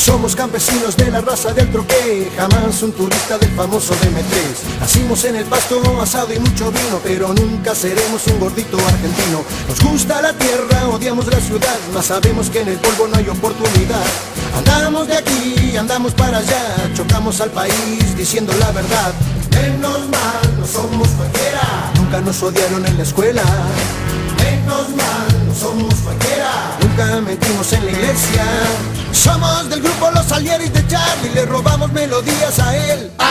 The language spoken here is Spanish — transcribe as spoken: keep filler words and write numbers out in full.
Somos campesinos de la raza del troqué, jamás un turista del famoso D M tres. Nacimos en el pasto, asado y mucho vino, pero nunca seremos un gordito argentino. Nos gusta la tierra, odiamos la ciudad, mas sabemos que en el polvo no hay oportunidad. Andamos de aquí, andamos para allá, chocamos al país diciendo la verdad. Menos mal, no somos cualquiera, nunca nos odiaron en la escuela. Menos mal, no somos cualquiera, nunca mentimos en la iglesia. Somos del grupo Los Salieris de Charlie, le robamos melodías a él.